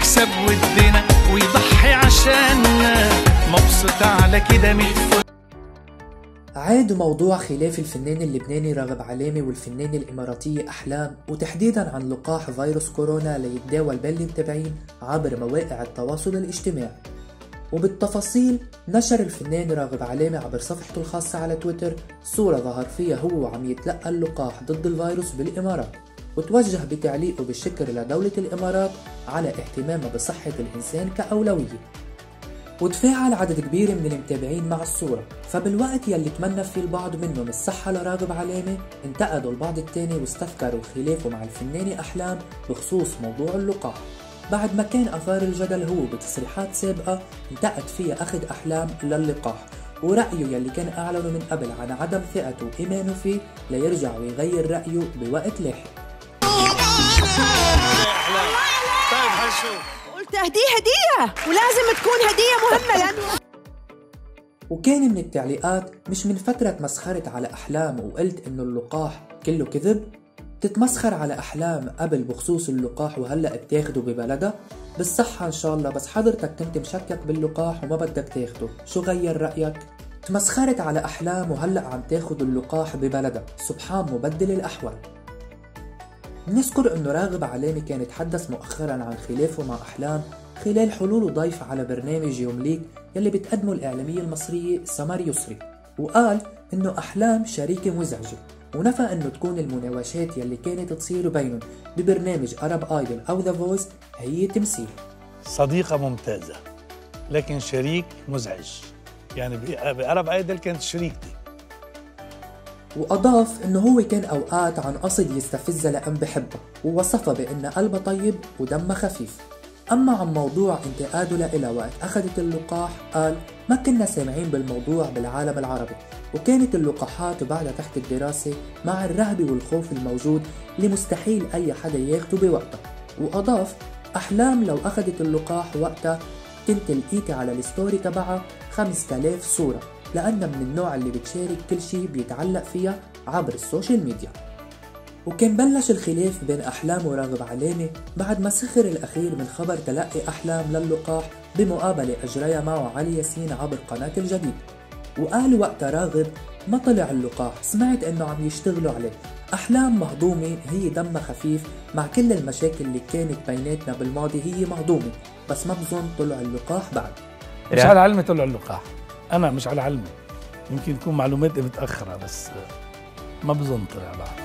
يكسب ودنا ويضحي عشاننا، مبسوط على كده من عاد موضوع خلاف الفنان اللبناني راغب علامة والفنانة الإماراتية أحلام، وتحديدا عن لقاح فيروس كورونا ليتداول بين المتابعين عبر مواقع التواصل الاجتماعي. وبالتفاصيل نشر الفنان راغب علامة عبر صفحته الخاصة على تويتر صورة ظهر فيها هو وعم يتلقى اللقاح ضد الفيروس بالإمارات، وتوجه بتعليقه بالشكر لدولة الإمارات على اهتمامها بصحة الإنسان كأولوية. وتفاعل عدد كبير من المتابعين مع الصورة، فبالوقت يلي تمنى فيه البعض منهم الصحة لراغب علامة، انتقدوا البعض التاني واستذكروا خلافه مع الفنانة أحلام بخصوص موضوع اللقاح، بعد ما كان أثار الجدل هو بتصريحات سابقة انتقد فيها أخذ أحلام للقاح، ورأيه يلي كان أعلنه من قبل عن عدم ثقته وإيمانه فيه ليرجع ويغير رأيه بوقت لاحق. قلت هدية ولازم تكون هدية مهمة لأنه وكان من التعليقات: مش من فترة تمسخرت على أحلام وقلت إنه اللقاح كله كذب؟ تتمسخر على أحلام قبل بخصوص اللقاح وهلأ بتاخده ببلدها؟ بالصحة إن شاء الله، بس حضرتك كنت مشكك باللقاح وما بدك تاخده، شو غير رأيك؟ تمسخرت على أحلام وهلأ عم تاخد اللقاح ببلدها، سبحان مبدل الأحوال. نذكر انه راغب علامة كان يتحدث مؤخرا عن خلافه مع أحلام خلال حلوله ضيف على برنامج يوم ليك يلي بتقدمه الإعلامية المصرية سمر يسري، وقال انه أحلام شريكة مزعجة، ونفى انه تكون المناوشات يلي كانت تصير بينهم ببرنامج أرب آيدل أو ذا فويس هي تمثيل. صديقة ممتازة لكن شريك مزعج، يعني بأرب آيدل كانت شريكتي. وأضاف إنه هو كان أوقات عن قصد يستفزها لأن بحبها، ووصفها بأن قلبها طيب ودمها خفيف. أما عن موضوع انتقاده لإلها وقت أخذت اللقاح، قال: ما كنا سامعين بالموضوع بالعالم العربي، وكانت اللقاحات بعدها تحت الدراسة مع الرهبة والخوف الموجود اللي مستحيل أي حدا ياخده بوقتها. وأضاف: أحلام لو أخذت اللقاح وقتها كنت لقيت على الستوري تبعها 5000 صورة، لأنها من النوع اللي بتشارك كل شي بيتعلق فيها عبر السوشيال ميديا. وكان بلش الخلاف بين أحلام وراغب علامة بعد ما سخر الأخير من خبر تلقي أحلام للقاح بمقابلة أجريها معه علي ياسين عبر قناة الجديد، وقال وقتها راغب: ما طلع اللقاح، سمعت إنه عم يشتغلوا عليه، أحلام مهضومة، هي دمها خفيف، مع كل المشاكل اللي كانت بيناتنا بالماضي هي مهضومة، بس ما بظن طلع اللقاح بعد. مش على علمي طلع اللقاح، أنا مش على علمي، يمكن تكون معلوماتي متأخرة بس ما بظن طلع بعد.